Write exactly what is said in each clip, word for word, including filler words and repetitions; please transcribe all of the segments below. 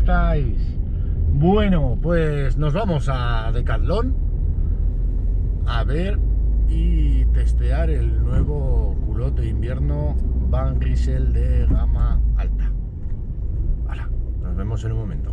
estáis? Bueno, pues nos vamos a Decathlon a ver y testear el nuevo culot de invierno Van Rysel de gama alta. Ahora, nos vemos en un momento.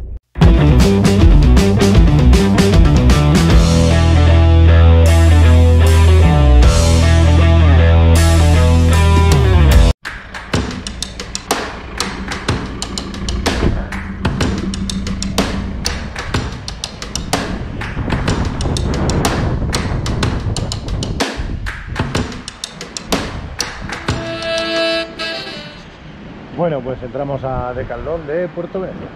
Bueno, pues entramos a Decathlon de Puerto Venecia.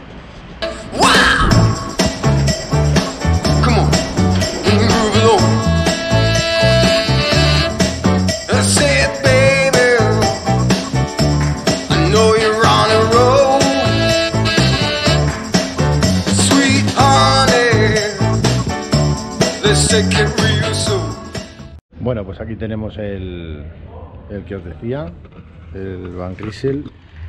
Bueno, pues aquí tenemos el, el que os decía, el Van Rysel,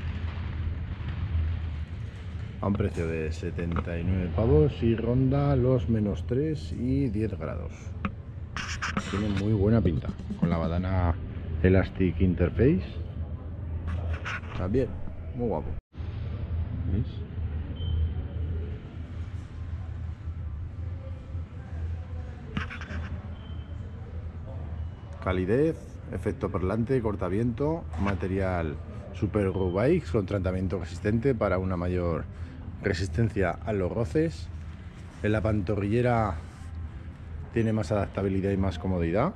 a un precio de setenta y nueve pavos y ronda los menos tres y diez grados. Tiene muy buena pinta, con la badana Elastic Interface. También, muy guapo. ¿Veis? Calidez, efecto perlante, cortaviento, material Super Glue Bikes con tratamiento resistente para una mayor resistencia a los roces. En la pantorrillera tiene más adaptabilidad y más comodidad.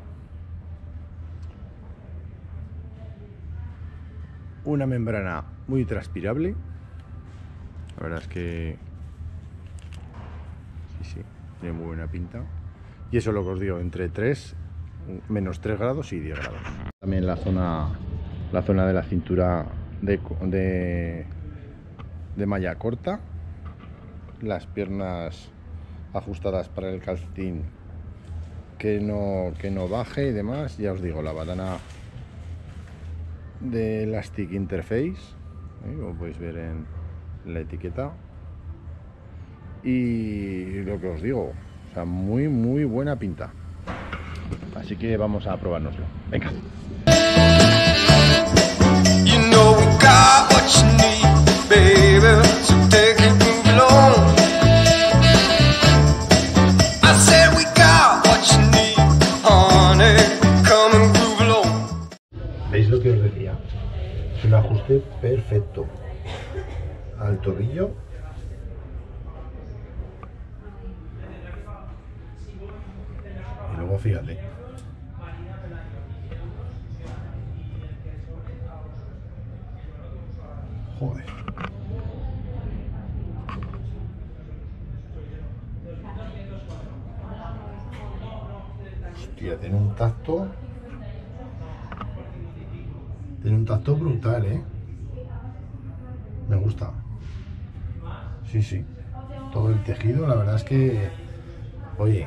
Una membrana muy transpirable. La verdad es que sí, sí, tiene muy buena pinta. Y eso es lo que os digo, entre tres menos tres grados y diez grados. También la zona la zona de la cintura de, de, de malla corta, las piernas ajustadas para el calcetín que no, que no baje y demás. Ya os digo, la badana de Elastic Interface, ¿eh? Como podéis ver en la etiqueta. Y lo que os digo, o sea, muy muy buena pinta. Así que vamos a probárnoslo. Venga. ¿Veis lo que os decía? Es un ajuste perfecto al tobillo. Y luego fíjate. Joder. Hostia, tiene un tacto. Tiene un tacto brutal, ¿eh? Me gusta. Sí, sí. Todo el tejido, la verdad es que... Oye.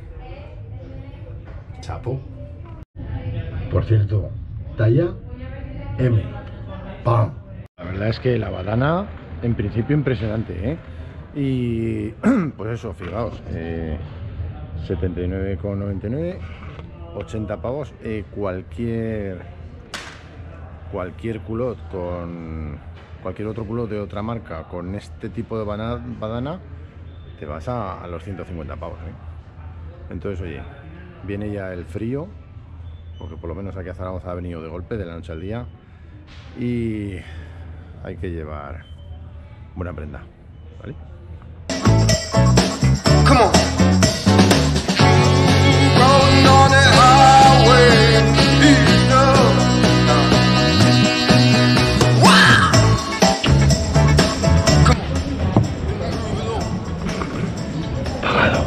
Chapo. Por cierto, talla M. ¡Pam! La verdad es que la badana, en principio, impresionante, ¿eh? Y pues eso, fijaos, eh, setenta y nueve con noventa y nueve, ochenta pavos, eh, cualquier cualquier culot con cualquier otro culot de otra marca con este tipo de badana, badana te vas a, a los ciento cincuenta pavos, ¿eh? Entonces, oye, viene ya el frío, porque por lo menos aquí a Zaragoza ha venido de golpe, de la noche al día, y hay que llevar buena prenda, ¿vale? Come on. Rolling on the highway, wow. Pagado.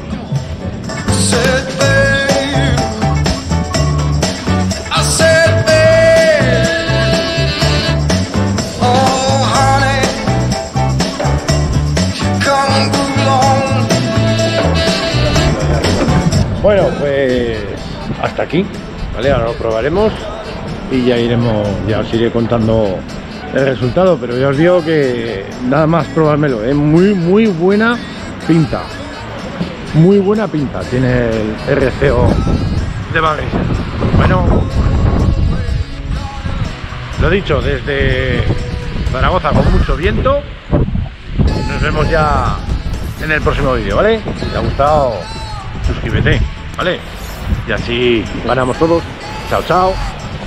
Bueno, pues hasta aquí, ¿vale? Ahora lo probaremos y ya iremos, ya os iré contando el resultado, pero ya os digo que nada más probármelo, ¿eh? Muy, muy buena pinta. Muy buena pinta tiene el R C O de Van Gysel. Bueno, lo dicho, desde Zaragoza con mucho viento. Nos vemos ya en el próximo vídeo, ¿vale? Si te ha gustado, suscríbete, ¿vale? Y así ganamos todos. Chao, chao.